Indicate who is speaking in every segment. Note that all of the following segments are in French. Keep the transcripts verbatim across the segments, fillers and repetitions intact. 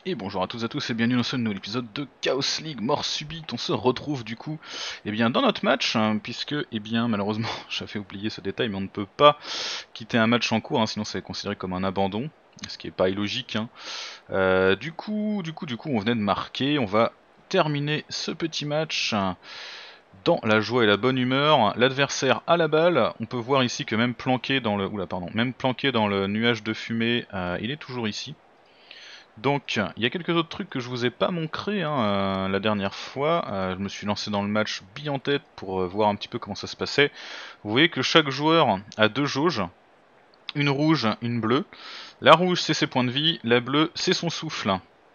Speaker 1: Et bonjour à tous et à tous et bienvenue dans ce nouvel épisode de Chaos League Mort Subite. On se retrouve du coup eh bien, dans notre match, hein, puisque eh bien, malheureusement j'avais oublié ce détail, mais on ne peut pas quitter un match en cours, hein, sinon c'est considéré comme un abandon, ce qui est pas illogique. Hein. Euh, du coup, du coup, du coup, on venait de marquer, on va terminer ce petit match dans la joie et la bonne humeur. L'adversaire a la balle, on peut voir ici que même planqué dans le, oula, pardon, même planqué dans le nuage de fumée, euh, il est toujours ici. Donc, il y a quelques autres trucs que je vous ai pas montré hein, euh, la dernière fois. Euh, je me suis lancé dans le match bille en tête pour euh, voir un petit peu comment ça se passait. Vous voyez que chaque joueur a deux jauges, une rouge, une bleue. La rouge c'est ses points de vie, la bleue c'est son souffle.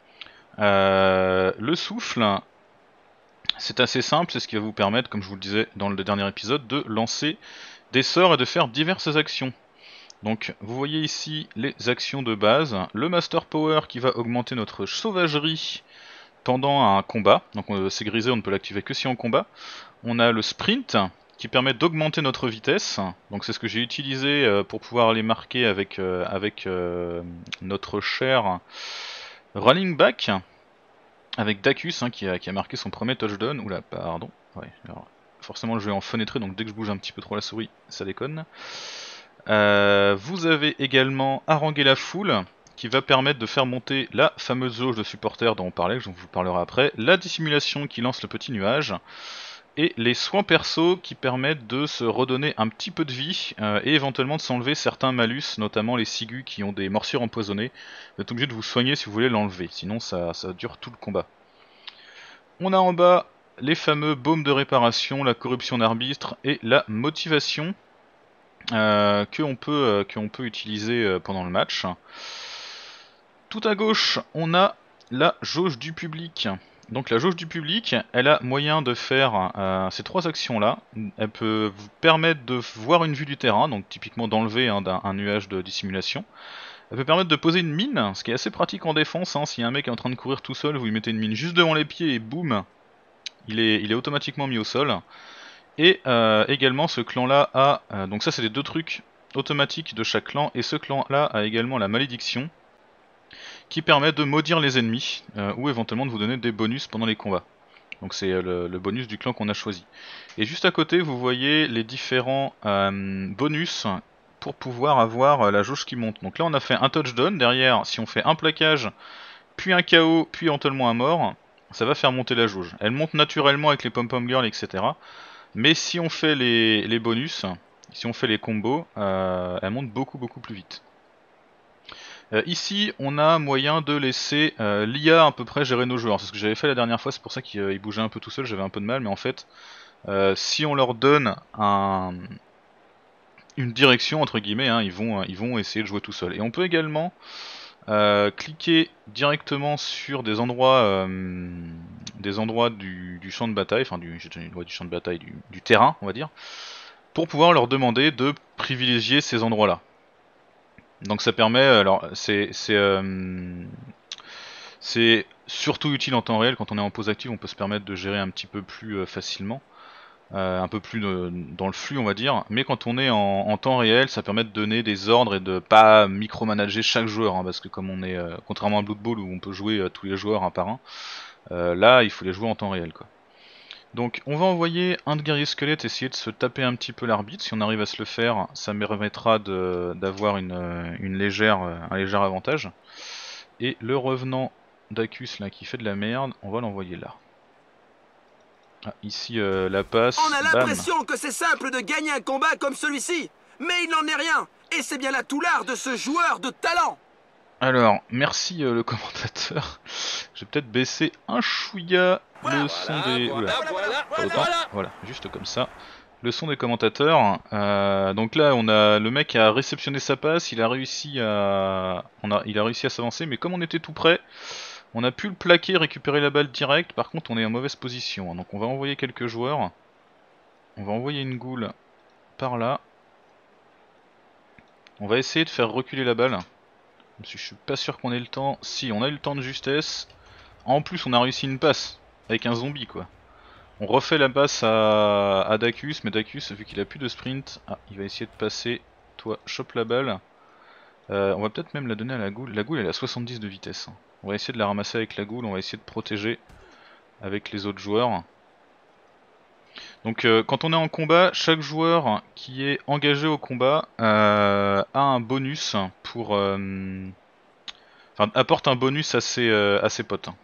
Speaker 1: Euh, le souffle, c'est assez simple, c'est ce qui va vous permettre, comme je vous le disais dans le dernier épisode, de lancer des sorts et de faire diverses actions. Donc vous voyez ici les actions de base, le Master Power qui va augmenter notre sauvagerie pendant un combat, donc c'est grisé, on ne peut l'activer que si en combat. On a le Sprint qui permet d'augmenter notre vitesse, donc c'est ce que j'ai utilisé pour pouvoir aller marquer avec, euh, avec euh, notre cher running back, avec Dacus hein, qui, a, qui a marqué son premier touchdown, oula pardon, ouais, alors, forcément je vais en fenêtrer donc dès que je bouge un petit peu trop la souris ça déconne. Euh, vous avez également haranguer la foule qui va permettre de faire monter la fameuse jauge de supporters dont on parlait, je vous parlerai après, la dissimulation qui lance le petit nuage, et les soins perso qui permettent de se redonner un petit peu de vie euh, et éventuellement de s'enlever certains malus, notamment les sigus qui ont des morsures empoisonnées. Vous êtes obligé de vous soigner si vous voulez l'enlever, sinon ça, ça dure tout le combat. On a en bas les fameux baumes de réparation, la corruption d'arbitre et la motivation. Euh, que on peut, euh, que on peut utiliser euh, pendant le match. Tout à gauche, on a la jauge du public. Donc la jauge du public, elle a moyen de faire euh, ces trois actions-là. Elle peut vous permettre de voir une vue du terrain, donc typiquement d'enlever hein, un, un nuage de dissimulation. Elle peut permettre de poser une mine, ce qui est assez pratique en défense. Hein, si un mec est en train de courir tout seul, vous lui mettez une mine juste devant les pieds et boum, il est, il est automatiquement mis au sol. Et euh, également ce clan là a, euh, donc ça c'est les deux trucs automatiques de chaque clan, et ce clan là a également la malédiction qui permet de maudire les ennemis euh, ou éventuellement de vous donner des bonus pendant les combats. Donc c'est le, le bonus du clan qu'on a choisi. Et juste à côté vous voyez les différents euh, bonus pour pouvoir avoir la jauge qui monte. Donc là on a fait un touchdown, derrière si on fait un plaquage, puis un K O, puis éventuellement un mort, ça va faire monter la jauge. Elle monte naturellement avec les pom-pom girls, et cetera. Mais si on fait les, les bonus, si on fait les combos, euh, elle monte beaucoup beaucoup plus vite. Euh, ici, on a moyen de laisser euh, l'I A à peu près gérer nos joueurs. C'est ce que j'avais fait la dernière fois, c'est pour ça qu'ils euh, bougeaient un peu tout seuls, j'avais un peu de mal, mais en fait, euh, si on leur donne un, une direction, entre guillemets, hein, ils, vont, ils vont essayer de jouer tout seuls. Et on peut également euh, cliquer directement sur des endroits, euh, des endroits du, du champ de bataille, enfin du, ouais, du champ de bataille, du, du terrain, on va dire, pour pouvoir leur demander de privilégier ces endroits-là. Donc ça permet, alors c'est c'est euh, c'est surtout utile en temps réel, quand on est en pause active on peut se permettre de gérer un petit peu plus euh, facilement, euh, un peu plus de, dans le flux on va dire, mais quand on est en, en temps réel ça permet de donner des ordres et de pas micromanager chaque joueur, hein, parce que comme on est, euh, contrairement à Blood Bowl où on peut jouer euh, tous les joueurs un par un, euh, là il faut les jouer en temps réel quoi. Donc on va envoyer un de guerrier squelette essayer de se taper un petit peu l'arbitre. Si on arrive à se le faire, ça me permettra d'avoir une, une légère, un léger avantage. Et le revenant d'Acus là qui fait de la merde, on va l'envoyer là. Ah, ici euh, la passe,
Speaker 2: On a
Speaker 1: bam.
Speaker 2: l'impression que c'est simple de gagner un combat comme celui-ci, mais il n'en est rien. Et c'est bien là tout l'art de ce joueur de talent.
Speaker 1: Alors, merci euh, le commentateur. Je vais peut-être baisser un chouïa le
Speaker 2: Voilà,
Speaker 1: son
Speaker 2: voilà,
Speaker 1: des...
Speaker 2: voilà,
Speaker 1: Oula,
Speaker 2: voilà,
Speaker 1: pas autant.
Speaker 2: voilà.
Speaker 1: Voilà, juste comme ça. Le son des commentateurs. Euh, donc là, on a le mec a réceptionné sa passe, il a réussi à, on a, il a réussi à s'avancer, mais comme on était tout près, on a pu le plaquer, récupérer la balle direct. Par contre, on est en mauvaise position. Donc on va envoyer quelques joueurs. On va envoyer une goule par là. On va essayer de faire reculer la balle. Je suis pas sûr qu'on ait le temps. Si, on a eu le temps de justesse. En plus, on a réussi une passe avec un zombie quoi. On refait la passe à, à Dacus, mais Dacus, vu qu'il a plus de sprint, ah, il va essayer de passer. Toi, chope la balle. Euh, on va peut-être même la donner à la goule. La goule, elle a soixante-dix de vitesse. Hein. On va essayer de la ramasser avec la goule, on va essayer de protéger avec les autres joueurs. Donc euh, quand on est en combat, chaque joueur qui est engagé au combat euh, a un bonus pour... Euh, enfin, apporte un bonus à ses, euh, à ses potes.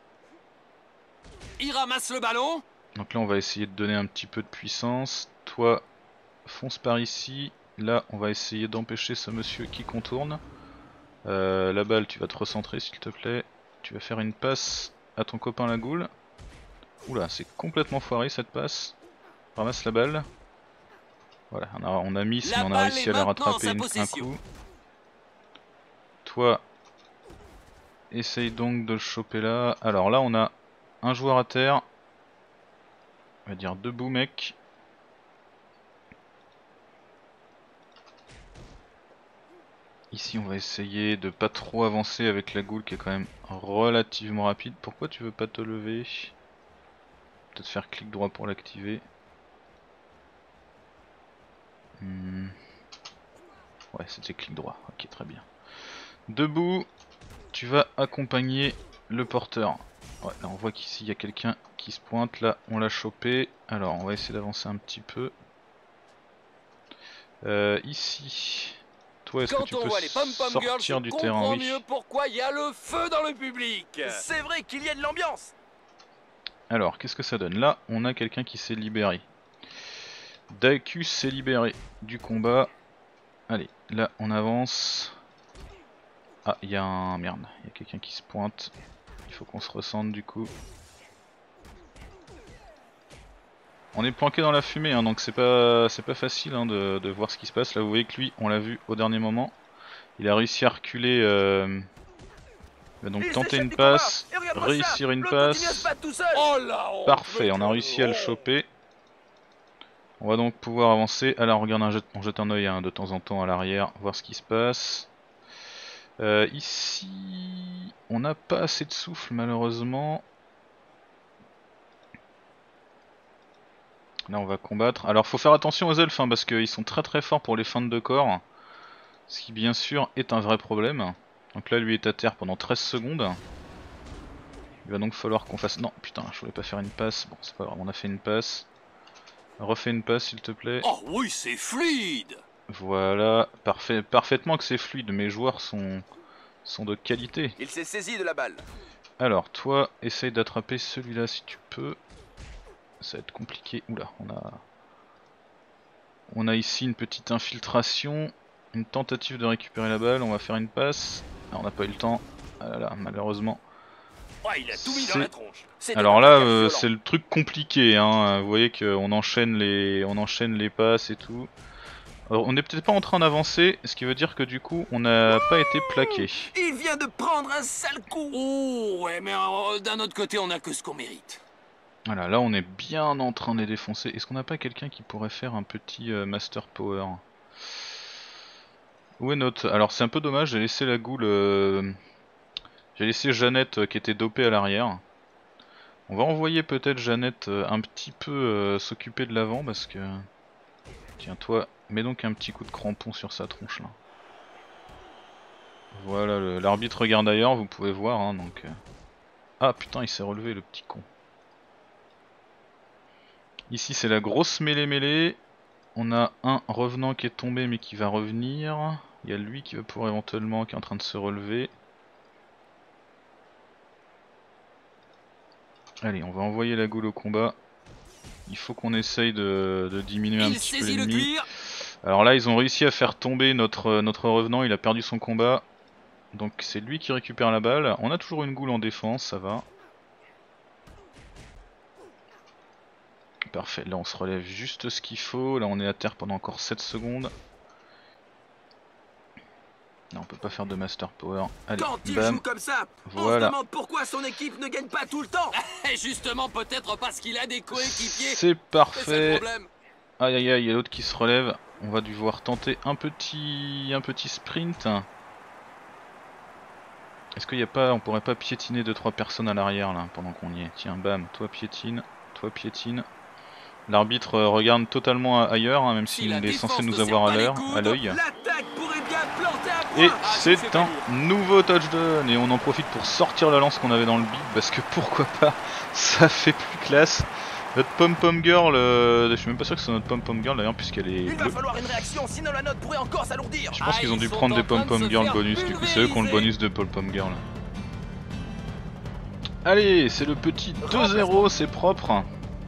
Speaker 2: Il ramasse le ballon.
Speaker 1: Donc là on va essayer de donner un petit peu de puissance. Toi, fonce par ici. Là on va essayer d'empêcher ce monsieur qui contourne. Euh, la balle, tu vas te recentrer s'il te plaît. Tu vas faire une passe à ton copain la goule. Oula, c'est complètement foiré cette passe. Ramasse la balle. Voilà, on a, on a mis, mais on a réussi à la rattraper une, un coup. Toi, essaye donc de le choper là. Alors là, on a un joueur à terre. On va dire debout, mec. Ici, on va essayer de pas trop avancer avec la goule qui est quand même relativement rapide. Pourquoi tu veux pas te lever? Peut-être faire clic droit pour l'activer. Hmm. Ouais, c'était clic droit. Ok, très bien. Debout, tu vas accompagner le porteur. Ouais, là on voit qu'ici il y a quelqu'un qui se pointe. Là, on l'a chopé. Alors, on va essayer d'avancer un petit peu. Euh, ici, toi, est-ce que tu peux
Speaker 2: les pom -pom
Speaker 1: sortir
Speaker 2: girls,
Speaker 1: du terrain? Oui.
Speaker 2: Mieux pourquoi il y a le feu dans le public. C'est vrai qu'il y a de l'ambiance.
Speaker 1: Alors, qu'est-ce que ça donne? Là, on a quelqu'un qui s'est libéré. Dacus s'est libéré du combat. Allez, là, on avance. Ah, il y a un... Merde, il y a quelqu'un qui se pointe. Il faut qu'on se ressente du coup. On est planqué dans la fumée, hein, donc c'est pas c'est pas facile hein, de, de voir ce qui se passe. Là, vous voyez que lui, on l'a vu au dernier moment. Il a réussi à reculer... Euh... Il va donc tenter une passe, réussir une passe.
Speaker 2: Oh là, oh,
Speaker 1: parfait, on a réussi à le choper. On va donc pouvoir avancer. Alors regarde, on jette, on jette un oeil hein, de temps en temps à l'arrière, voir ce qui se passe. Euh, ici, on n'a pas assez de souffle malheureusement. Là on va combattre. Alors faut faire attention aux elfes hein, parce qu'ils sont très très forts pour les feintes de corps. Ce qui bien sûr est un vrai problème. Donc là lui est à terre pendant treize secondes. Il va donc falloir qu'on fasse... Non putain, je voulais pas faire une passe. Bon c'est pas grave, on a fait une passe. Refais une passe s'il te plaît.
Speaker 2: Oh oui, c'est fluide.
Speaker 1: Voilà, parfait, parfaitement que c'est fluide. Mes joueurs sont, sont de qualité.
Speaker 2: Il s'est saisi de la balle.
Speaker 1: Alors toi, essaye d'attraper celui-là si tu peux. Ça va être compliqué. Oula, on a... On a ici une petite infiltration. Une tentative de récupérer la balle. On va faire une passe. Ah, on n'a pas eu le temps. Ah là là, malheureusement.
Speaker 2: Oh, il a tout mis dans la tronche.
Speaker 1: Alors là, euh, c'est le truc compliqué. Hein. Vous voyez qu'on enchaîne les, on enchaîne les passes et tout. Alors, on n'est peut-être pas en train d'avancer, ce qui veut dire que du coup, on n'a pas été plaqué.
Speaker 2: Il vient de prendre un sale coup. Oh ouais, mais euh, d'un autre côté, on a que ce qu'on mérite.
Speaker 1: Voilà, là on est bien en train de les défoncer. Est-ce qu'on n'a pas quelqu'un qui pourrait faire un petit euh, Master Power? Où est notre... Alors c'est un peu dommage, j'ai laissé la goule... Euh... J'ai laissé Jeannette euh, qui était dopée à l'arrière. On va envoyer peut-être Jeannette euh, un petit peu euh, s'occuper de l'avant parce que... Tiens toi, mets donc un petit coup de crampon sur sa tronche là. Voilà, l'arbitre regarde ailleurs, vous pouvez voir hein, donc... Euh... Ah putain il s'est relevé le petit con. Ici c'est la grosse mêlée mêlée. On a un revenant qui est tombé mais qui va revenir. Il y a lui qui va pouvoir éventuellement, qui est en train de se relever. Allez, on va envoyer la goule au combat. Il faut qu'on essaye de, de diminuer un petit peu l'ennemi. Alors là ils ont réussi à faire tomber notre, notre revenant, il a perdu son combat. Donc c'est lui qui récupère la balle. On a toujours une goule en défense, ça va. Parfait, là on se relève juste ce qu'il faut. Là on est à terre pendant encore sept secondes. Là on peut pas faire de Master Power. Allez,
Speaker 2: quand il
Speaker 1: bam.
Speaker 2: joue comme ça,
Speaker 1: voilà.
Speaker 2: On se demande pourquoi son équipe ne gagne pas tout le temps. Justement, peut-être parce qu'il a des coéquipiers.
Speaker 1: C'est parfait. Aïe aïe aïe, il y a l'autre qui se relève. On va devoir tenter un petit, un petit sprint. Est-ce qu'il y a pas, on pourrait pas piétiner deux trois personnes à l'arrière là pendant qu'on y est? Tiens, bam, toi piétine, toi piétine. L'arbitre regarde totalement ailleurs, hein, même s'il si est censé nous avoir à l'œil. Et c'est un nouveau touchdown. Et on en profite pour sortir la lance qu'on avait dans le beat. Parce que pourquoi pas, ça fait plus classe. Notre pom-pom girl, euh, je suis même pas sûr que c'est notre pom-pom girl d'ailleurs puisqu'elle est bleue.
Speaker 2: Il va falloir une réaction, sinon la note pourrait encore s'alourdir.
Speaker 1: Je pense
Speaker 3: Ah,
Speaker 1: qu'ils ont
Speaker 3: ils
Speaker 1: dû
Speaker 3: sont
Speaker 1: prendre des
Speaker 3: en train de
Speaker 1: pom-pom
Speaker 3: se
Speaker 1: girl
Speaker 3: faire
Speaker 1: bonus, du coup c'est eux qui ont le
Speaker 3: pulvériser.
Speaker 1: bonus de pom-pom girl. Allez, c'est le petit deux zéro, c'est propre.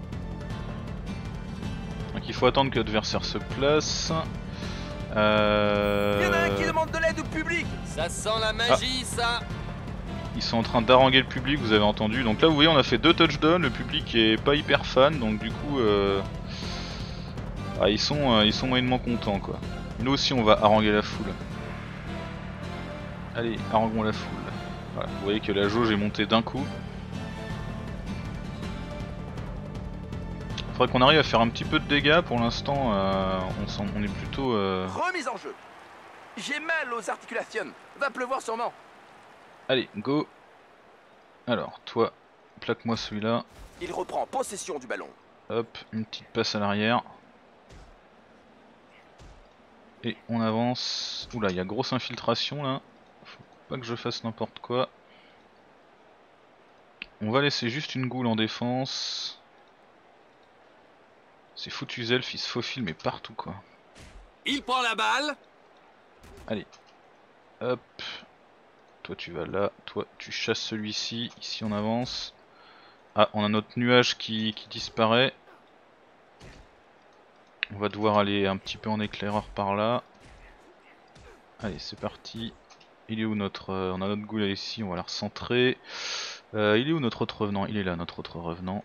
Speaker 1: Donc il faut attendre que l'adversaire se place. Euh...
Speaker 2: Il y en a un qui demande de l'aide au public.
Speaker 3: Ça sent la magie, ça.
Speaker 1: Ils sont en train d'haranguer le public, vous avez entendu. Donc là vous voyez on a fait deux touchdowns, le public est pas hyper fan, donc du coup euh... ah, ils sont euh, ils sont moyennement contents quoi. Nous aussi on va haranguer la foule. Allez, haranguons la foule. Voilà, vous voyez que la jauge est montée d'un coup. Faudrait qu'on arrive à faire un petit peu de dégâts, pour l'instant euh, on, on est plutôt... Euh...
Speaker 2: Remise en jeu. J'ai mal aux articulations. Va pleuvoir sûrement.
Speaker 1: Allez, go. Alors, toi, plaque-moi celui-là.
Speaker 2: Il reprend possession du ballon.
Speaker 1: Hop, une petite passe à l'arrière. Et on avance. Oula, il y a grosse infiltration là. Faut pas que je fasse n'importe quoi. On va laisser juste une goule en défense. Ces foutus elfes, ils se faufilent mais partout quoi.
Speaker 3: Il prend la balle.
Speaker 1: Allez. Hop. Toi tu vas là, toi tu chasses celui-ci, ici on avance. Ah, on a notre nuage qui, qui disparaît. On va devoir aller un petit peu en éclaireur par là. Allez, c'est parti. Il est où notre... Euh, on a notre goule ici, on va la recentrer. Euh, il est où notre autre revenant? Il est là, notre autre revenant.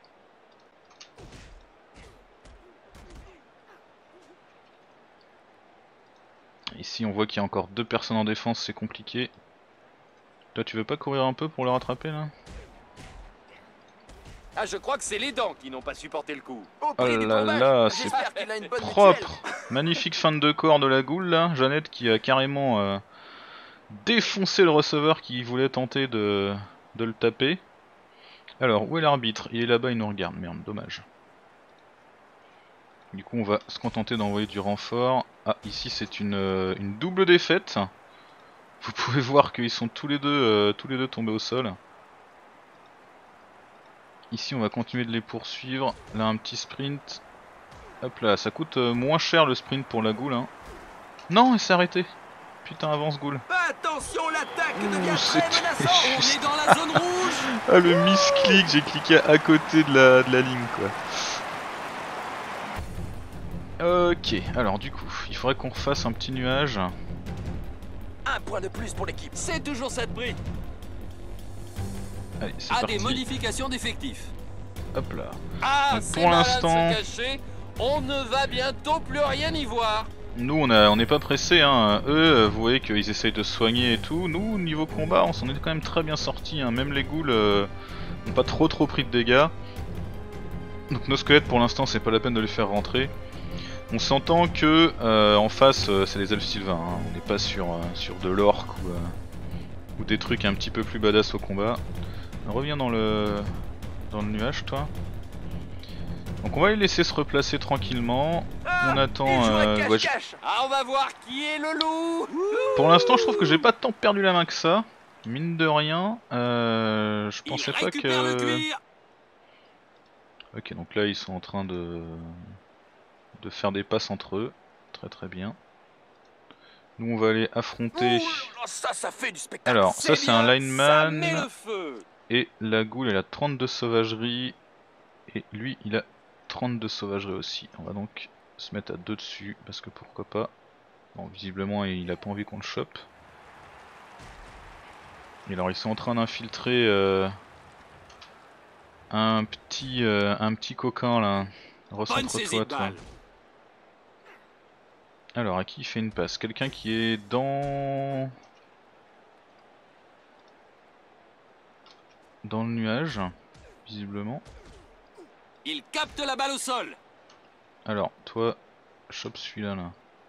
Speaker 1: Ici on voit qu'il y a encore deux personnes en défense, c'est compliqué. Toi tu veux pas courir un peu pour le rattraper là?
Speaker 3: Ah, je crois que c'est les dents qui n'ont pas supporté le coup.
Speaker 2: Au
Speaker 1: Oh
Speaker 2: prix du
Speaker 1: là
Speaker 2: fromage.
Speaker 1: là, c'est
Speaker 2: J'espère qu'il a une bonne
Speaker 1: propre.
Speaker 2: mutuelle.
Speaker 1: Magnifique fin de corps de la goule là. Jeannette qui a carrément euh, défoncé le receveur qui voulait tenter de, de le taper. Alors où est l'arbitre? Il est là-bas, il nous regarde. Merde, dommage. Du coup on va se contenter d'envoyer du renfort. Ah, ici c'est une, euh, une double défaite. Vous pouvez voir qu'ils sont tous les deux euh, tous les deux tombés au sol. Ici on va continuer de les poursuivre. Là un petit sprint. Hop là, ça coûte euh, moins cher le sprint pour la goule hein. Non, elle s'est arrêtée. Putain, avance goule.
Speaker 2: Attention, l'attaque devient
Speaker 1: Ouh,
Speaker 2: très
Speaker 1: c'était
Speaker 2: menaçante.
Speaker 3: On est dans la zone rouge.
Speaker 1: Ah le misclick, j'ai cliqué à côté de la, de la ligne quoi. Ok, alors du coup, il faudrait qu'on refasse un petit nuage.
Speaker 2: Un point de plus pour l'équipe.
Speaker 3: C'est toujours ça de prix.
Speaker 1: Allez, c'est
Speaker 3: Ah,
Speaker 1: parti.
Speaker 3: des modifications d'effectifs.
Speaker 1: Hop là.
Speaker 3: Ah,
Speaker 1: Donc,
Speaker 3: c'est
Speaker 1: pour
Speaker 3: malin de
Speaker 1: l'instant-
Speaker 3: se cacher. On ne va bientôt plus rien y voir.
Speaker 1: Nous on a, on n'est pas pressé hein. Eux, vous voyez qu'ils essayent de se soigner et tout. Nous, niveau combat, on s'en est quand même très bien sortis hein. Même les ghouls euh, n'ont pas trop trop pris de dégâts. Donc nos squelettes pour l'instant c'est pas la peine de les faire rentrer. On s'entend que euh, en face euh, c'est les elfes sylvains, hein. On n'est pas sur, euh, sur de l'orque ou, euh, ou des trucs un petit peu plus badass au combat. Reviens dans le, dans le nuage toi. Donc on va les laisser se replacer tranquillement.
Speaker 2: Ah,
Speaker 1: On attend...
Speaker 2: il joue à
Speaker 1: euh, ouais, je-
Speaker 2: cache-cache.
Speaker 3: Ah, on va voir qui est le loup.
Speaker 1: Pour l'instant je trouve que j'ai pas tant perdu la main que ça. Mine de rien, euh, je
Speaker 3: Il
Speaker 1: pensais pas
Speaker 3: récupère le
Speaker 1: que...
Speaker 3: cuir.
Speaker 1: Ok, donc là ils sont en train de... de faire des passes entre eux. Très très bien. Nous on va aller affronter...
Speaker 2: Ouh là, ça, ça fait du spectacle.
Speaker 1: Alors ça c'est un
Speaker 3: bien,
Speaker 1: lineman.
Speaker 3: Ça met le feu.
Speaker 1: Et la goule elle a trente-deux sauvagerie. Et lui il a trente-deux sauvagerie aussi. On va donc se mettre à deux dessus parce que pourquoi pas. Bon visiblement il a pas envie qu'on le chope. Et alors ils sont en train d'infiltrer euh, un petit euh, un petit coquin là.
Speaker 3: Bonne saisie
Speaker 1: Recentre-toi
Speaker 3: de
Speaker 1: toi.
Speaker 3: balle.
Speaker 1: Alors à qui il fait une passe? Quelqu'un qui est dans... dans le nuage, visiblement.
Speaker 3: Il capte la balle au sol.
Speaker 1: Alors, toi, chope celui-là là.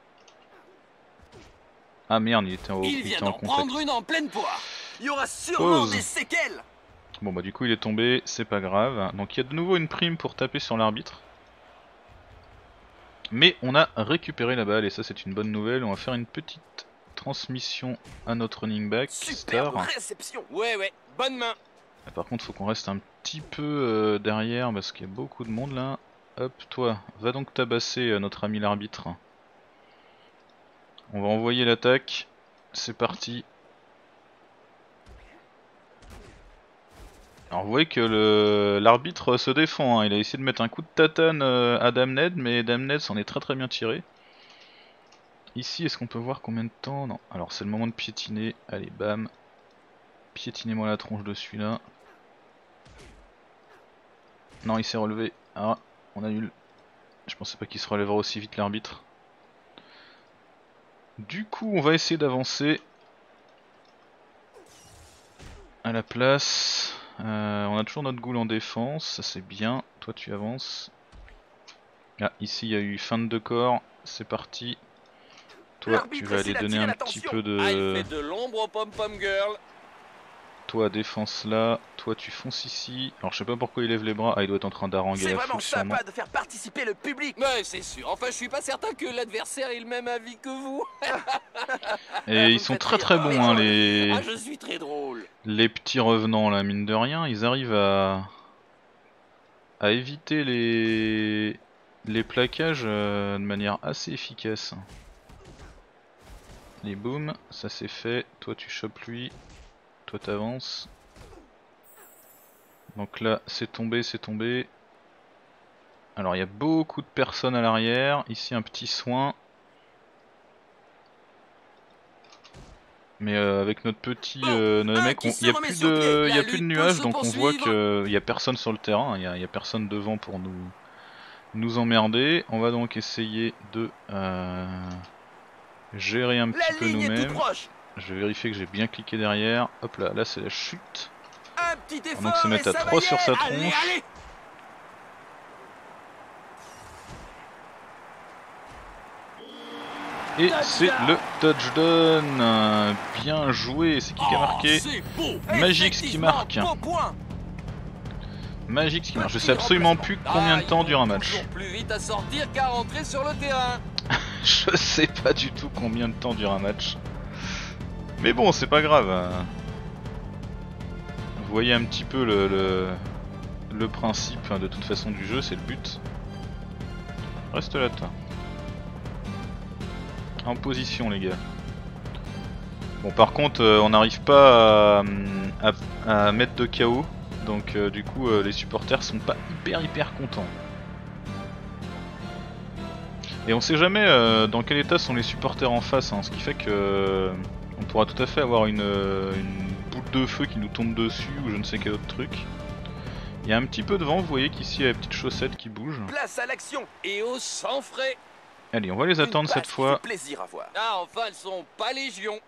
Speaker 1: Ah merde, il était en,
Speaker 3: Il
Speaker 1: il
Speaker 3: vient
Speaker 1: était en
Speaker 3: d'en
Speaker 1: contact.
Speaker 3: prendre une en pleine poire.
Speaker 2: Il y aura sûrement
Speaker 1: Pause.
Speaker 2: des séquelles.
Speaker 1: Bon bah du coup il est tombé, c'est pas grave. Donc il y a de nouveau une prime pour taper sur l'arbitre. Mais on a récupéré la balle et ça c'est une bonne nouvelle. On va faire une petite transmission à notre running back,
Speaker 2: Superbe
Speaker 1: Star.
Speaker 2: réception.
Speaker 3: Ouais, ouais, bonne main.
Speaker 1: Ah, par contre, faut qu'on reste un petit peu euh, derrière parce qu'il y a beaucoup de monde là. Hop, toi, va donc tabasser euh, notre ami l'arbitre. On va envoyer l'attaque. C'est parti. Alors vous voyez que l'arbitre se défend, hein. Il a essayé de mettre un coup de tatane euh, à Damned, mais Damned s'en est très très bien tiré. Ici, est-ce qu'on peut voir combien de temps? Non. Alors c'est le moment de piétiner. Allez, bam. Piétinez-moi la tronche de celui-là. Non, il s'est relevé. Ah, on annule. Je pensais pas qu'il se relèverait aussi vite l'arbitre. Du coup, on va essayer d'avancer à la place. Euh, on a toujours notre goule en défense, ça c'est bien. Toi tu avances. Ah, ici il y a eu feinte de corps, c'est parti. Toi tu vas aller donner un petit peu de...
Speaker 3: Ah, il fait de l'ombre au pom-pom girl.
Speaker 1: Toi défense là, toi tu fonces ici. Alors je sais pas pourquoi il lève les bras, ah il doit être en train d'haranguer
Speaker 2: C'est
Speaker 1: la
Speaker 2: vraiment
Speaker 1: foule sûrement.
Speaker 2: sympa de faire participer le public.
Speaker 3: Mais c'est sûr, enfin je suis pas certain que l'adversaire ait le même avis que vous.
Speaker 1: Et ils sont très très bons hein, les...
Speaker 3: Ah, je suis très drôle.
Speaker 1: les petits revenants là, mine de rien, ils arrivent à... à éviter les... les plaquages euh, de manière assez efficace. Les boum, ça c'est fait, toi tu chopes lui, toi t'avances. Donc là c'est tombé, c'est tombé. Alors il y a beaucoup de personnes à l'arrière, ici un petit soin. Mais euh, avec notre petit euh, notre mec, il n'y a plus de, y a plus de nuages, donc on voit qu'il n'y a personne sur le terrain, il n'y a, y a personne devant pour nous, nous emmerder. On va donc essayer de euh, gérer un petit peu nous-mêmes. Je vais vérifier que j'ai bien cliqué derrière. Hop là, là c'est la chute.
Speaker 2: Un petit effort,
Speaker 1: on va donc se mettre à trois sur sa tronche. Allez, allez. Et c'est le touchdown. Bien joué. C'est qui qui a marqué? Magix qui marque. Magix qui marque. Je sais absolument plus combien de temps dure un match.
Speaker 3: Plus vite à sortir qu'à rentrer sur le terrain.
Speaker 1: Je sais pas du tout combien de temps dure un match. Mais bon, c'est pas grave. Vous voyez un petit peu le, le, le principe de toute façon du jeu, c'est le but. Reste là, toi. En position les gars. Bon par contre euh, on n'arrive pas à, à, à mettre de K O. Donc euh, du coup euh, les supporters sont pas hyper hyper contents. Et on sait jamais euh, dans quel état sont les supporters en face, hein, ce qui fait que euh, on pourra tout à fait avoir une, euh, une boule de feu qui nous tombe dessus ou je ne sais quel autre truc. Il y a un petit peu de vent, vous voyez qu'ici il y a la petite chaussette qui bouge.
Speaker 2: Place à l'action
Speaker 3: et au sang frais.
Speaker 1: Allez, on va les attendre cette fois.
Speaker 2: Plaisir à voir.
Speaker 3: Ah, enfin, elles sont pas légion.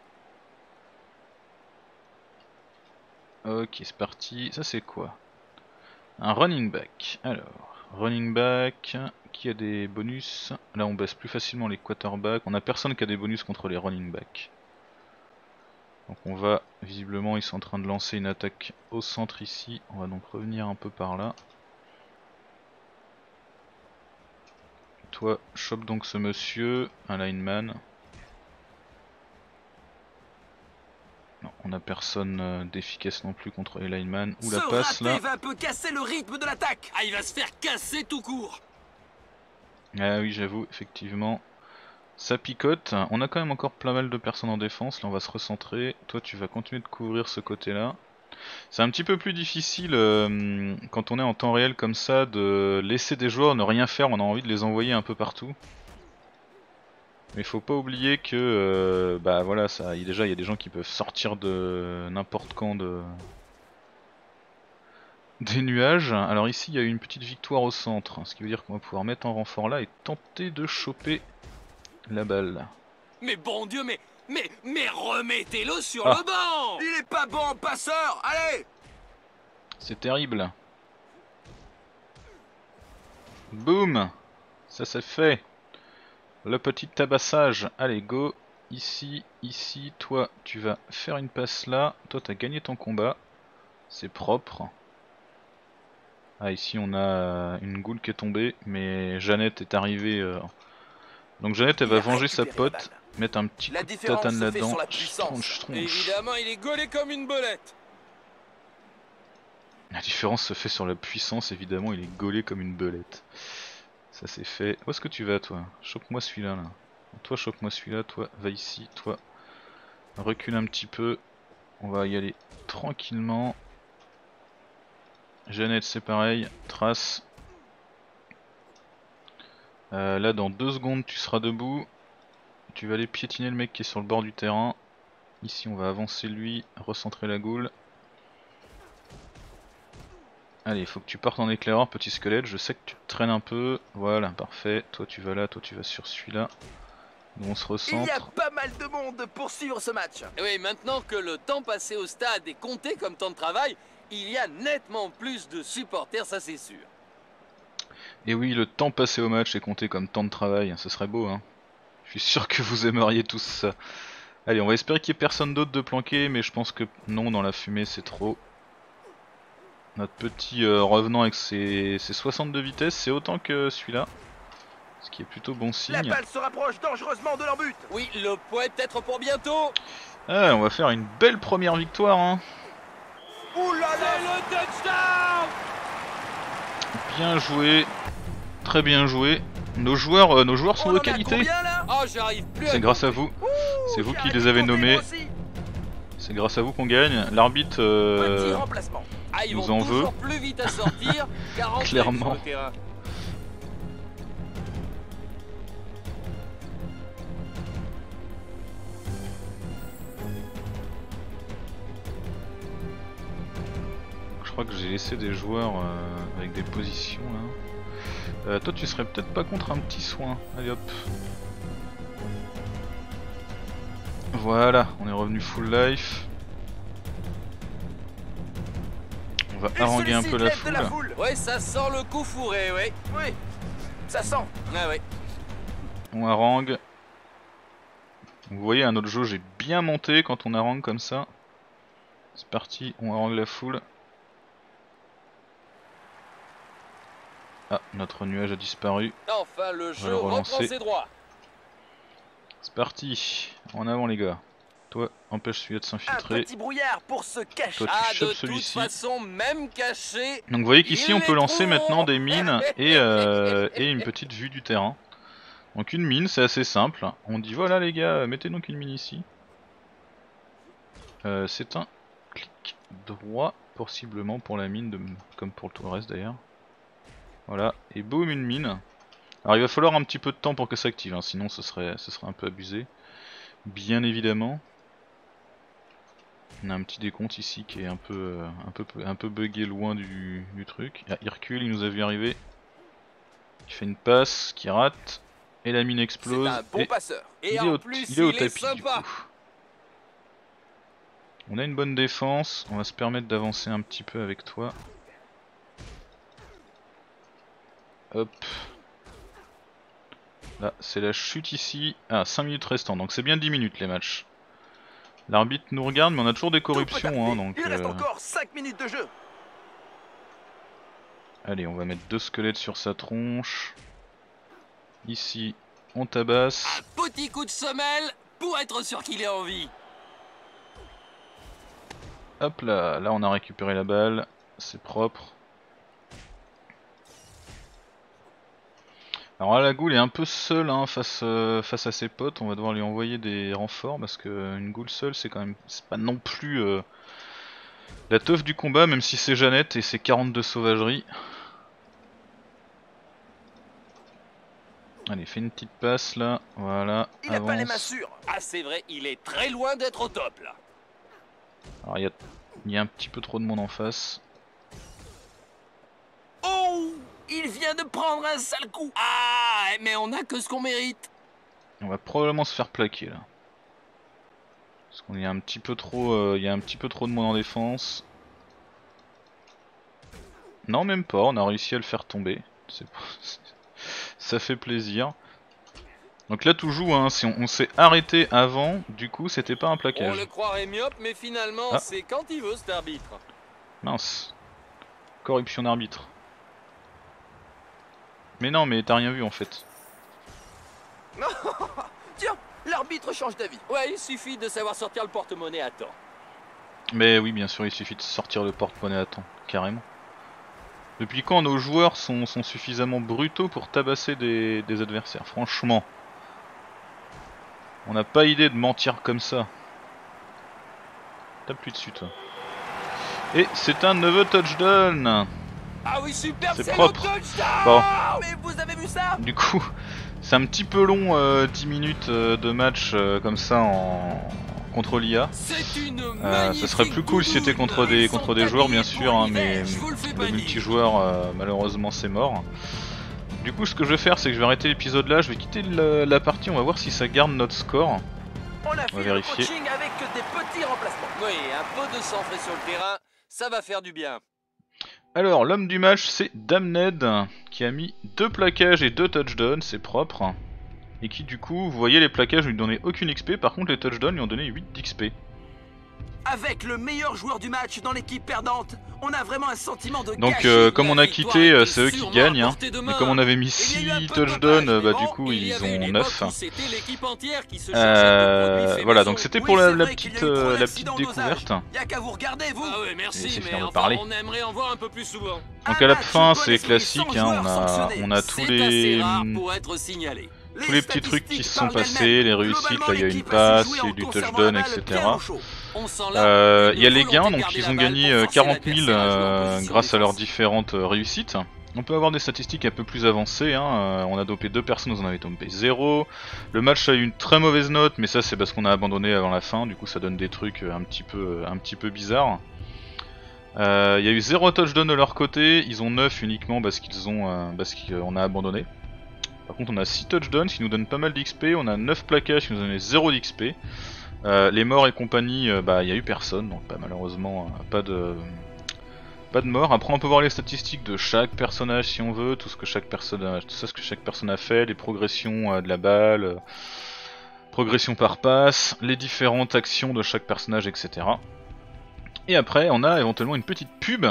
Speaker 1: Ok, c'est parti. Ça, c'est quoi? Un running back. Alors, running back qui a des bonus. Là, on baisse plus facilement les quarterbacks. On a personne qui a des bonus contre les running backs. Donc, on va visiblement, ils sont en train de lancer une attaque au centre ici. On va donc revenir un peu par là. Toi, chope donc ce monsieur, un lineman. Non, on a personne euh, d'efficace non plus contre les lineman. Ou la passe là.
Speaker 2: Il va un peu casser le rythme de l'attaque.
Speaker 3: Ah, il va se faire casser tout court.
Speaker 1: Ah oui, j'avoue, effectivement. Ça picote. On a quand même encore plein mal de personnes en défense. Là, on va se recentrer. Toi, tu vas continuer de couvrir ce côté-là. C'est un petit peu plus difficile euh, quand on est en temps réel comme ça de laisser des joueurs ne rien faire, on a envie de les envoyer un peu partout. Mais faut pas oublier que euh, bah voilà, ça, déjà il y a des gens qui peuvent sortir de n'importe quand de des nuages. Alors ici il y a eu une petite victoire au centre, ce qui veut dire qu'on va pouvoir mettre en renfort là et tenter de choper la balle.
Speaker 3: Mais bon Dieu, mais Mais, mais remettez-le sur
Speaker 1: ah.
Speaker 3: le banc.
Speaker 2: Il est pas bon, passeur. Allez.
Speaker 1: C'est terrible. Boum. Ça c'est fait. Le petit tabassage. Allez, go. Ici, ici. Toi, tu vas faire une passe là. Toi, t'as gagné ton combat. C'est propre. Ah, ici, on a une goule qui est tombée. Mais Jeannette est arrivée. Euh... Donc Jeannette, elle va venger sa pote. mettre un petit
Speaker 2: La
Speaker 1: coup de
Speaker 2: différence
Speaker 1: tatane
Speaker 2: se fait
Speaker 1: là-dedans.
Speaker 2: sur la puissance.
Speaker 1: Tronche, tronche.
Speaker 3: Évidemment, il est gaulé comme une belette.
Speaker 1: La différence se fait sur la puissance, évidemment, il est gaulé comme une belette. Ça c'est fait. Où est-ce que tu vas toi? Choque-moi celui-là là. Toi choque-moi celui-là, toi va ici, toi recule un petit peu. On va y aller tranquillement. Jeannette c'est pareil, trace. Euh, là dans deux secondes tu seras debout. Tu vas aller piétiner le mec qui est sur le bord du terrain. Ici on va avancer lui, recentrer la goule. Allez, il faut que tu partes en éclaireur, petit squelette. Je sais que tu te traînes un peu. Voilà, parfait. Toi tu vas là, toi tu vas sur celui-là. Nous on se
Speaker 2: Il y a
Speaker 1: recentre.
Speaker 2: pas mal de monde pour suivre ce match.
Speaker 3: Oui, maintenant que le temps passé au stade est compté comme temps de travail, il y a nettement plus de supporters, ça c'est sûr.
Speaker 1: Et oui, le temps passé au match est compté comme temps de travail. Ce serait beau, hein. Je suis sûr que vous aimeriez tous ça. Allez, on va espérer qu'il n'y ait personne d'autre de planqué, mais je pense que non, dans la fumée c'est trop. Notre petit euh, revenant avec ses, ses soixante-deux vitesses, c'est autant que celui-là. Ce qui est plutôt bon
Speaker 2: La
Speaker 1: signe.
Speaker 2: balle se rapproche dangereusement de leur but.
Speaker 3: Oui, le point est peut-être pour bientôt.
Speaker 1: Ah, on va faire une belle première victoire, hein.
Speaker 2: Ouh là
Speaker 3: C'est
Speaker 2: là.
Speaker 3: le touchdown.
Speaker 1: Bien joué. Très bien joué. Nos joueurs, euh, nos joueurs sont
Speaker 2: On
Speaker 1: de
Speaker 2: en a
Speaker 1: qualité.
Speaker 2: combien, là?
Speaker 3: Oh, j'arrive plus à...
Speaker 1: C'est grâce à vous.
Speaker 2: Ouh,
Speaker 1: C'est vous
Speaker 2: j'ai
Speaker 1: qui
Speaker 2: arrêté
Speaker 1: les avez
Speaker 2: de compter,
Speaker 1: nommés.
Speaker 2: moi aussi.
Speaker 1: C'est grâce à vous qu'on gagne. L'arbitre
Speaker 2: Petit
Speaker 1: euh,
Speaker 2: remplacement.
Speaker 3: Ah, ils
Speaker 1: nous
Speaker 3: vont
Speaker 1: en
Speaker 3: toujours
Speaker 1: veut.
Speaker 3: plus vite à sortir qu'à rentrer
Speaker 1: Clairement.
Speaker 3: sur le terrain.
Speaker 1: Je crois que j'ai laissé des joueurs euh, avec des positions là. Euh, toi tu serais peut-être pas contre un petit soin. Allez hop. Voilà, on est revenu full life. On va
Speaker 2: Et
Speaker 1: haranguer un
Speaker 2: celui-ci
Speaker 1: peu la
Speaker 2: lève de
Speaker 1: foule.
Speaker 2: la foule.
Speaker 3: Ouais, ça sent le coup fourré, ouais.
Speaker 2: Oui, ça sent.
Speaker 3: Ah ouais.
Speaker 1: On harangue. Vous voyez, un autre jauge est bien monté quand on harangue comme ça. C'est parti, on harangue la foule. Ah, notre nuage a disparu.
Speaker 3: Enfin, le
Speaker 1: va
Speaker 3: jeu
Speaker 1: le
Speaker 3: reprend
Speaker 1: relancer.
Speaker 3: ses droits.
Speaker 1: C'est parti, en avant les gars. Toi, empêche celui-là de
Speaker 2: Un
Speaker 1: s'infiltrer.
Speaker 2: petit brouillard pour se cacher.
Speaker 1: Toi, tu
Speaker 3: Ah,
Speaker 1: chopes
Speaker 3: de toute
Speaker 1: celui-ci.
Speaker 3: façon, même caché...
Speaker 1: Donc vous voyez qu'ici
Speaker 3: Ils
Speaker 1: on
Speaker 3: les
Speaker 1: peut lancer
Speaker 3: trouveront.
Speaker 1: maintenant des mines et, euh, et une petite vue du terrain. Donc une mine, c'est assez simple. On dit voilà les gars, mettez donc une mine ici. Euh, c'est un clic droit, possiblement pour la mine, de, comme pour tout le reste d'ailleurs. Voilà, et boum, une mine. Alors il va falloir un petit peu de temps pour que ça active, hein, sinon ce serait, ce serait un peu abusé. Bien évidemment. On a un petit décompte ici qui est un peu, euh, un peu, un peu bugué loin du, du truc. Ah, il recule, il nous a vu arriver. Il fait une passe qui rate. Et la mine
Speaker 2: C'est
Speaker 1: explose.
Speaker 2: un bon
Speaker 1: et
Speaker 2: passeur.
Speaker 3: Et
Speaker 1: il, est
Speaker 3: en
Speaker 1: au,
Speaker 3: plus,
Speaker 1: il est au
Speaker 3: il est
Speaker 1: tapis du
Speaker 3: sympa.
Speaker 1: coup. On a une bonne défense. On va se permettre d'avancer un petit peu avec toi. Hop. Là, c'est la chute ici. Ah, cinq minutes restantes. Donc c'est bien dix minutes les matchs. L'arbitre nous regarde, mais on a toujours des
Speaker 2: Tout peut
Speaker 1: corruptions.
Speaker 2: arriver.
Speaker 1: Hein, donc,
Speaker 2: Il reste
Speaker 1: euh...
Speaker 2: encore cinq minutes de jeu.
Speaker 1: Allez, on va mettre deux squelettes sur sa tronche. Ici, on tabasse.
Speaker 3: Un petit coup de semelle pour être sûr qu'il est en vie.
Speaker 1: Hop là, là on a récupéré la balle. C'est propre. Alors là, la goule est un peu seule hein, face, euh, face à ses potes. On va devoir lui envoyer des renforts parce que une goule seule, c'est quand même, c'est pas non plus euh, la teuf du combat, même si c'est Jeannette et c'est quarante-deux sauvageries. Allez, fais une petite passe là, voilà,
Speaker 2: Il a pas les mains
Speaker 1: avance.
Speaker 2: sûres.
Speaker 3: Ah, c'est vrai, il est très loin d'être au top, là.
Speaker 1: Alors il y a, il y a un petit peu trop de monde en face.
Speaker 2: Oh, il vient de prendre un sale coup.
Speaker 3: Ah, mais on a que ce qu'on mérite.
Speaker 1: On va probablement se faire plaquer là. Parce qu'on y a un petit peu trop, euh, il y a un petit peu trop de monde en défense. Non, même pas, on a réussi à le faire tomber. C'est pas... Ça fait plaisir. Donc là tout joue, hein. Si on, on s'est arrêté avant, du coup c'était pas un
Speaker 3: On
Speaker 1: plaquage.
Speaker 3: le croirait myope, mais finalement,
Speaker 1: Ah.
Speaker 3: c'est quand il veut, cet arbitre.
Speaker 1: Mince. Corruption d'arbitre. Mais non, mais t'as rien vu en fait.
Speaker 2: Tiens, l'arbitre change d'avis.
Speaker 3: Ouais, il suffit de savoir sortir le porte-monnaie à temps.
Speaker 1: Mais oui, bien sûr, il suffit de sortir le porte-monnaie à temps, carrément. Depuis quand nos joueurs sont, sont suffisamment brutaux pour tabasser des, des adversaires? Franchement, on n'a pas idée de mentir comme ça. Tape plus dessus, toi. Et c'est un nouveau touchdown.
Speaker 3: Ah oui, super,
Speaker 1: c'est
Speaker 3: c'est
Speaker 1: propre.
Speaker 3: le touchdown.
Speaker 1: Bon.
Speaker 2: Mais vous avez vu ça?
Speaker 1: Du coup, c'est un petit peu long, euh, dix minutes euh, de match euh, comme ça en contre l'I A. Euh, ça serait plus cool si c'était contre des contre des joueurs bien sûr, hein, mais le multijoueur euh, malheureusement c'est mort. Du coup, ce que je vais faire, c'est que je vais arrêter l'épisode là, je vais quitter la, la partie, on va voir si ça garde notre score.
Speaker 2: On a
Speaker 1: On va
Speaker 2: fait le
Speaker 1: vérifier.
Speaker 2: coaching avec des petits remplacements.
Speaker 3: Oui, un peu de sang frais sur le terrain, ça va faire du bien.
Speaker 1: Alors, l'homme du match, c'est Damned, qui a mis deux plaquages et deux touchdowns, c'est propre. Et qui, du coup, vous voyez, les plaquages lui donnaient aucune X P, par contre, les touchdowns lui ont donné huit d'X P.
Speaker 2: Avec le meilleur joueur du match dans l'équipe perdante, on a vraiment un sentiment de
Speaker 1: Donc,
Speaker 2: gâchis.
Speaker 1: euh, comme on a quitté, euh, c'est eux qui
Speaker 3: sûrement
Speaker 1: gagnent.
Speaker 3: à
Speaker 1: Hein.
Speaker 3: portée de
Speaker 1: Mais
Speaker 3: main.
Speaker 1: comme on avait mis
Speaker 2: Il y a eu un
Speaker 1: six
Speaker 2: peu de
Speaker 1: touchdowns,
Speaker 2: dopage,
Speaker 1: bah,
Speaker 2: mais
Speaker 1: du
Speaker 2: bon,
Speaker 1: coup,
Speaker 3: Il y
Speaker 1: ils
Speaker 3: avait
Speaker 1: ont
Speaker 3: une
Speaker 1: neuf.
Speaker 3: époque où c'était l'équipe entière qui se cherchait
Speaker 1: Euh,
Speaker 3: de produits faits
Speaker 1: voilà,
Speaker 3: maison.
Speaker 1: donc c'était
Speaker 2: Oui,
Speaker 1: pour la,
Speaker 2: c'est
Speaker 1: la
Speaker 2: vrai qu'il y a
Speaker 1: petite,
Speaker 2: eu trop
Speaker 1: euh, la
Speaker 2: d'accidents
Speaker 1: petite
Speaker 2: au dosage.
Speaker 1: découverte.
Speaker 2: Y a qu'à vous regarder, vous.
Speaker 3: Ah ouais,
Speaker 1: Et
Speaker 3: merci,
Speaker 1: c'est
Speaker 3: mais
Speaker 1: fier de
Speaker 3: enfin,
Speaker 1: parler.
Speaker 3: on aimerait en voir un peu plus souvent.
Speaker 1: Donc
Speaker 2: Un
Speaker 1: à la
Speaker 2: match
Speaker 1: fin,
Speaker 2: de
Speaker 1: c'est
Speaker 2: bon esprit
Speaker 1: classique,
Speaker 2: sans
Speaker 1: hein, on
Speaker 2: joueurs
Speaker 1: a,
Speaker 2: sanctionnés.
Speaker 1: on a tous
Speaker 3: C'est assez
Speaker 1: les...
Speaker 3: rare pour être signalé.
Speaker 1: tous les petits trucs qui se sont
Speaker 2: parlent
Speaker 1: passés, les
Speaker 2: d'elles-mêmes.
Speaker 1: réussites, là
Speaker 2: Globalement,
Speaker 1: il y a une
Speaker 2: l'équipe a su
Speaker 1: passe,
Speaker 2: jouer
Speaker 1: il y a eu
Speaker 2: en
Speaker 1: du
Speaker 2: conservant
Speaker 1: touchdown,
Speaker 2: la balle bien
Speaker 1: et cetera.
Speaker 2: au chaud.
Speaker 3: On sent là
Speaker 1: Euh,
Speaker 3: une
Speaker 1: Il y a les
Speaker 3: volonté
Speaker 1: gains,
Speaker 3: de
Speaker 1: donc
Speaker 3: garder
Speaker 1: ils
Speaker 3: la
Speaker 1: ont
Speaker 3: balle
Speaker 1: gagné
Speaker 3: pour
Speaker 1: euh,
Speaker 3: forcer
Speaker 1: quarante mille
Speaker 3: l'adversaire à jouer en
Speaker 1: euh,
Speaker 3: position
Speaker 1: grâce à leurs
Speaker 3: défensive.
Speaker 1: différentes euh, réussites. On peut avoir des statistiques un peu plus avancées, hein. euh, on a dopé deux personnes, vous en avez dopé zéro. Le match a eu une très mauvaise note, mais ça c'est parce qu'on a abandonné avant la fin, du coup ça donne des trucs un petit peu, un petit peu bizarres. Il euh, y a eu zéro touchdown de leur côté, ils ont neuf uniquement parce qu'ils ont, euh, parce qu'on a abandonné. Par contre on a six touchdowns qui nous donnent pas mal d'X P, on a neuf plaquages qui nous donnent zéro d'X P. Euh, les morts et compagnie, euh, bah il y a eu personne, donc bah, malheureusement euh, pas de pas de mort. Après on peut voir les statistiques de chaque personnage si on veut, tout ce que chaque personnage, tout ça ce que chaque personne a fait, les progressions euh, de la balle, euh, progression par passe, les différentes actions de chaque personnage, et cetera. Et après on a éventuellement une petite pub.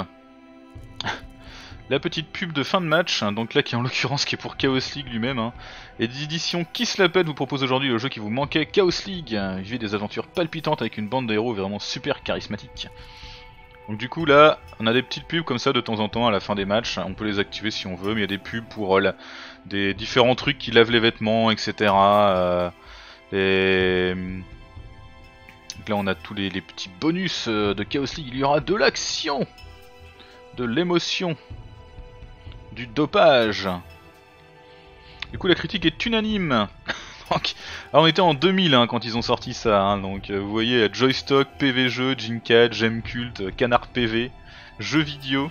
Speaker 1: La petite pub de fin de match, hein, donc là qui en l'occurrence qui est pour Chaos League lui-même, hein. Et d'édition Qui se la pète vous propose aujourd'hui le jeu qui vous manquait, Chaos League. Vivez des aventures palpitantes avec une bande de héros vraiment super charismatique. Donc du coup là, on a des petites pubs comme ça de temps en temps à la fin des matchs, on peut les activer si on veut, mais il y a des pubs pour euh, la, des différents trucs qui lavent les vêtements, et cetera. Euh, les... Donc là on a tous les, les petits bonus de Chaos League, il y aura de l'action, de l'émotion, du dopage. Du coup la critique est unanime. Donc, alors on était en deux mille hein, quand ils ont sorti ça, hein, donc euh, vous voyez Joystock, P V Jeux, Jinkat, Gemcult, Canard P V, jeux vidéo.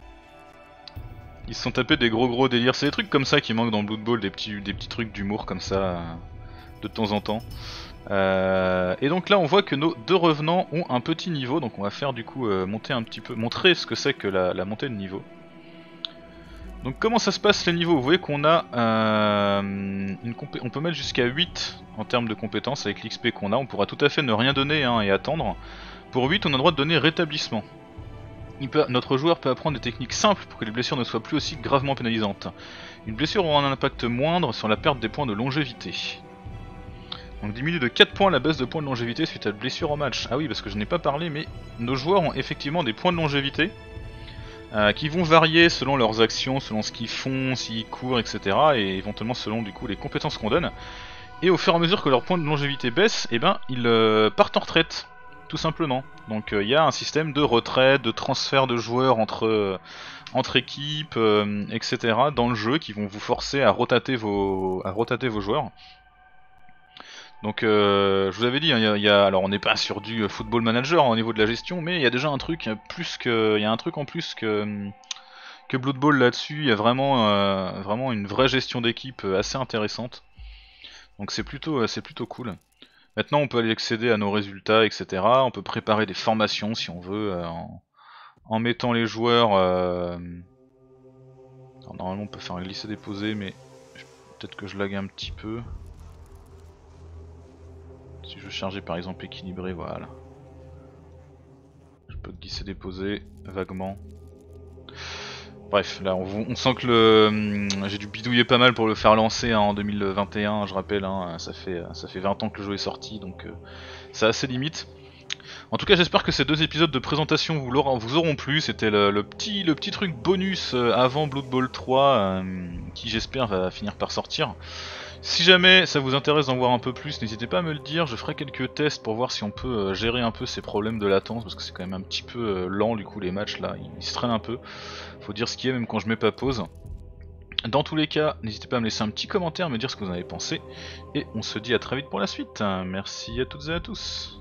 Speaker 1: Ils se sont tapés des gros gros délires, c'est des trucs comme ça qui manquent dans Blood Bowl, des petits, des petits trucs d'humour comme ça, euh, de temps en temps. Euh, et donc là on voit que nos deux revenants ont un petit niveau, donc on va faire du coup euh, monter un petit peu, montrer ce que c'est que la, la montée de niveau. Donc comment ça se passe les niveaux? Vous voyez qu'on a euh, une compé on peut mettre jusqu'à huit en termes de compétences avec l'X P qu'on a, on pourra tout à fait ne rien donner hein, et attendre. Pour huit on a le droit de donner rétablissement. Il peut, notre joueur peut apprendre des techniques simples pour que les blessures ne soient plus aussi gravement pénalisantes. Une blessure aura un impact moindre sur la perte des points de longévité. Donc diminue de quatre points la baisse de points de longévité suite à la blessure en match. Ah oui parce que je n'ai pas parlé mais nos joueurs ont effectivement des points de longévité. Euh, qui vont varier selon leurs actions, selon ce qu'ils font, s'ils courent, et cetera. Et éventuellement selon du coup les compétences qu'on donne. Et au fur et à mesure que leurs points de longévité baissent, eh ben ils euh, partent en retraite, tout simplement. Donc il euh, y a un système de retraite, de transfert de joueurs entre, euh, entre équipes, euh, et cetera dans le jeu qui vont vous forcer à rotater vos, à rotater vos joueurs. Donc euh, je vous avais dit, hein, y a, y a, alors on n'est pas sur du football manager hein, au niveau de la gestion, mais il y a déjà un truc plus que, il y a un truc en plus que que Blood Bowl là-dessus. Il y a vraiment euh, vraiment une vraie gestion d'équipe assez intéressante. Donc c'est plutôt c'est plutôt cool. Maintenant on peut aller accéder à nos résultats, et cetera. On peut préparer des formations si on veut euh, en, en mettant les joueurs. Euh... Alors, normalement on peut faire un glisser-déposer, mais peut-être que je lag un petit peu. Si je veux charger par exemple équilibré, voilà. Je peux glisser déposer vaguement. Bref, là on, on sent que le j'ai dû bidouiller pas mal pour le faire lancer hein, en deux mille vingt et un, je rappelle, hein, ça, fait, ça fait vingt ans que le jeu est sorti, donc euh, ça a ses limites. En tout cas j'espère que ces deux épisodes de présentation vous, vous auront plu, c'était le, le, petit, le petit truc bonus avant Blood Bowl trois euh, qui j'espère va finir par sortir. Si jamais ça vous intéresse d'en voir un peu plus, n'hésitez pas à me le dire, je ferai quelques tests pour voir si on peut gérer un peu ces problèmes de latence, parce que c'est quand même un petit peu lent du coup les matchs là, ils se traînent un peu, faut dire ce qui est même quand je mets pas pause. Dans tous les cas, n'hésitez pas à me laisser un petit commentaire, me dire ce que vous en avez pensé, et on se dit à très vite pour la suite. Merci à toutes et à tous.